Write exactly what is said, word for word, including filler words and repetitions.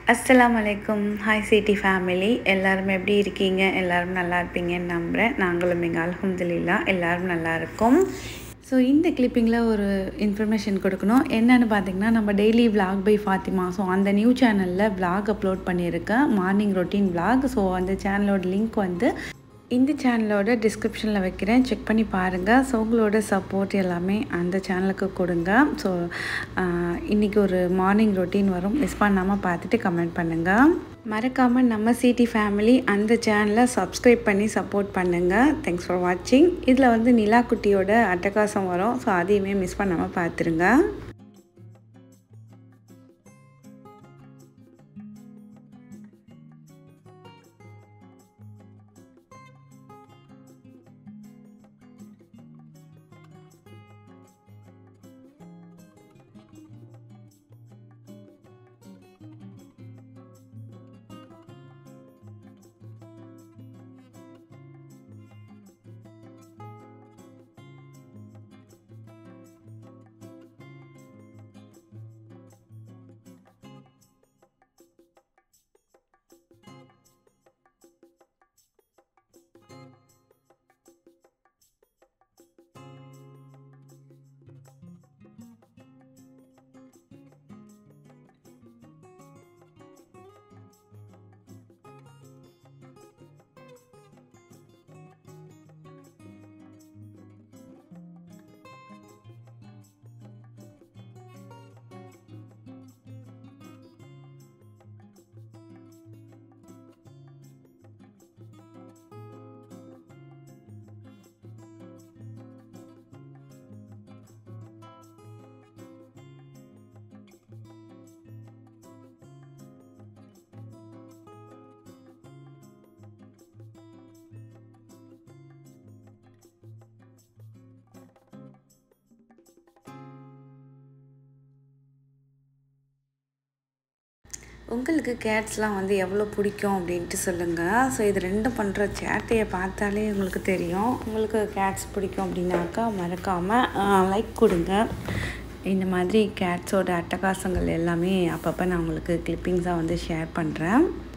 அஸ்ஸலாமுஅலைக்கும். Hi city family, எல்லாரும் எப்படி இருக்கீங்க? எல்லாரும் நல்லா இருப்பீங்கன்னு நம்புகிறேன். நாங்களும் இங்கே அல்ஹம்துலில்லாஹ் எல்லாரும் நல்லா இருக்கோம். ஸோ இந்த கிளிப்பிங்கில் ஒரு இன்ஃபர்மேஷன் கொடுக்கணும். என்னென்னு பார்த்தீங்கன்னா, நம்ம daily vlog by Fatima, so அந்த நியூ சேனலில் விலாக் அப்லோட் பண்ணியிருக்கேன், மார்னிங் ரொட்டீன் விலாக். ஸோ அந்த சேனலோட லிங்க் வந்து இந்த சேனலோட டிஸ்கிரிப்ஷனில் வைக்கிறேன், செக் பண்ணி பாருங்கள். ஸோ உங்களோட சப்போர்ட் எல்லாமே அந்த சேனலுக்கு கொடுங்க. ஸோ இன்றைக்கி ஒரு மார்னிங் ரொட்டீன் வரும், மிஸ் பண்ணாமல் பார்த்துட்டு கமெண்ட் பண்ணுங்கள். மறக்காமல் நம்ம சிட்டி ஃபேமிலி அந்த சேனலை சப்ஸ்கிரைப் பண்ணி சப்போர்ட் பண்ணுங்கள். தேங்க்ஸ் ஃபார் வாட்சிங். இதில் வந்து நிலா குட்டியோட அட்டகாசம் வரும், ஸோ அதையுமே மிஸ் பண்ணாமல் பார்த்துருங்க. உங்களுக்கு கேட்ஸ்லாம் வந்து எவ்வளோ பிடிக்கும் அப்படின்ட்டு சொல்லுங்கள். ஸோ இது ரெண்டும் பண்ணுற சேட்டையை பார்த்தாலே உங்களுக்கு தெரியும். உங்களுக்கு கேட்ஸ் பிடிக்கும் அப்படின்னாக்கா மறக்காமல் லைக் கொடுங்க. இந்த மாதிரி கேட்ஸோட அட்டகாசங்கள் எல்லாமே அப்பப்போ நான் உங்களுக்கு கிளிப்பிங்ஸாக வந்து ஷேர் பண்ணுறேன்.